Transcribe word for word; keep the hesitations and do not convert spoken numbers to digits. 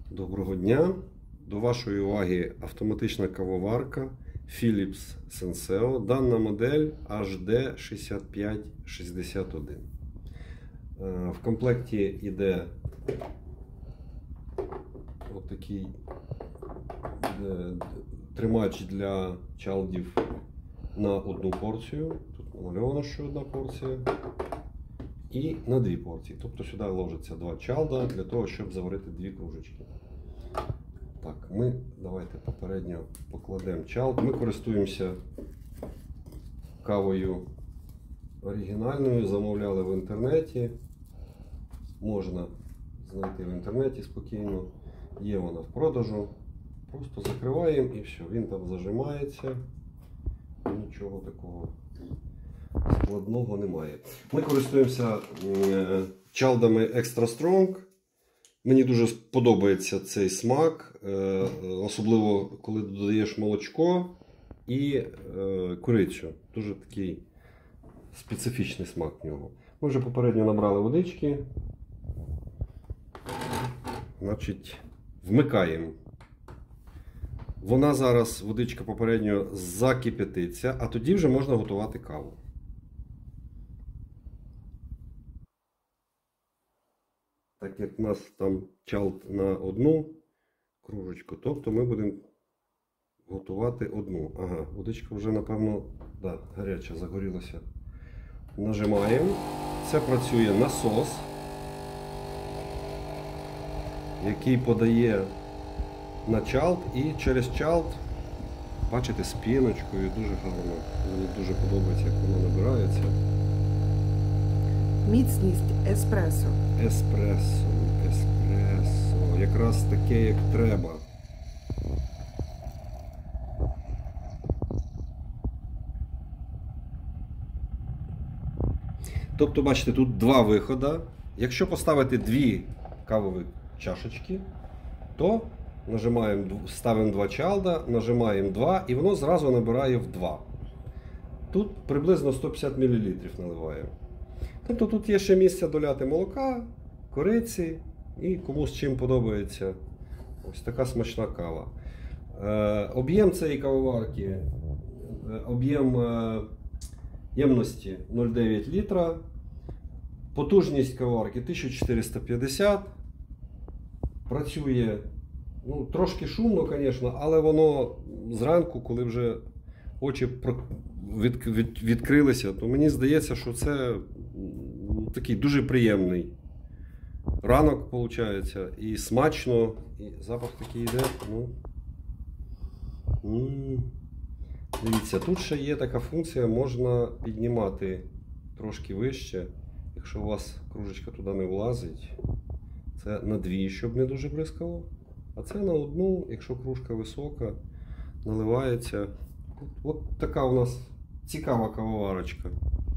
Доброго дня! До вашої уваги автоматична кавоварка Philips Senseo. Дана модель ейч ді шістдесят п'ять шістдесят один. В комплекті йде отакий тримач для чалдів на одну порцію. Тут намальовано, що одна порція. І на дві порції. Тобто сюди ложиться два чалда для того, щоб заварити дві кружечки. Так, ми давайте попередньо покладемо чалд. Ми користуємося кавою оригінальною, замовляли в інтернеті. Можна знайти в інтернеті спокійно. Є вона в продажу. Просто закриваємо і все, він там зажимається. Нічого такого складного немає. Ми користуємося чалдами Extra Strong. Мені дуже подобається цей смак, особливо коли додаєш молочко і курицю. Дуже такий специфічний смак в нього. Ми вже попередньо набрали водички. Значить, вмикаємо. Вона зараз, водичка попередньо закип'ятиться, а тоді вже можна готувати каву. Так як у нас там чалд на одну кружечку, тобто ми будемо готувати одну. Ага, водичка вже, напевно, да, гаряча, загорілася. Нажимаємо. Це працює насос, який подає на чалд, і через чалд, бачите, з піночкою, дуже гарно. Мені дуже подобається, як воно набирається. Міцність еспресо. Еспресо, еспресо. Якраз таке, як треба. Тобто, бачите, тут два виходи. Якщо поставити дві кавові чашечки, то нажимаємо, ставимо два чалда, нажимаємо два, і воно зразу набирає в два. Тут приблизно сто п'ятдесят мілілітрів наливаємо. Тобто тут є ще місце доляти молока, кориці і кому з чим подобається. Ось така смачна кава. Е, об'єм цієї кавоварки, е, об'єм е, ємності нуль цілих дев'ять літра. Потужність кавоварки тисяча чотириста п'ятдесят. Працює, ну, трошки шумно, звісно, але воно зранку, коли вже очі від, від, відкрилися, то мені здається, що це такий дуже приємний ранок, виходить, і смачно, і запах такий йде. Ну. М-м. Дивіться, тут ще є така функція, можна піднімати трошки вище, якщо у вас кружечка туди не влазить. Це на дві, щоб не дуже бризкало. А це на одну, якщо кружка висока, наливається. От така у нас цікава кавоварочка.